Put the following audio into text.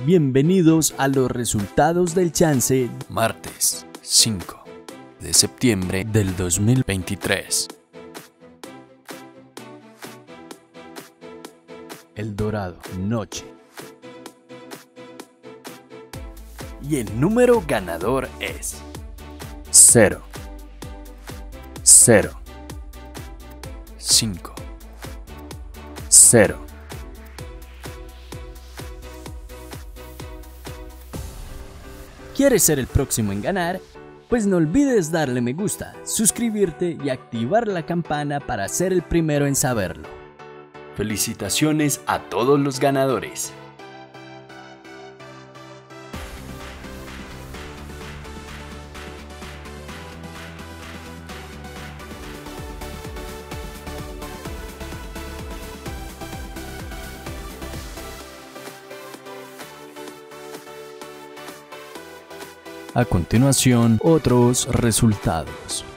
Bienvenidos a los resultados del chance, martes 5 de septiembre del 2023. El Dorado, noche. Y el número ganador es 0, 0, 5, 0. ¿Quieres ser el próximo en ganar? Pues no olvides darle me gusta, suscribirte y activar la campana para ser el primero en saberlo. Felicitaciones a todos los ganadores. A continuación, otros resultados.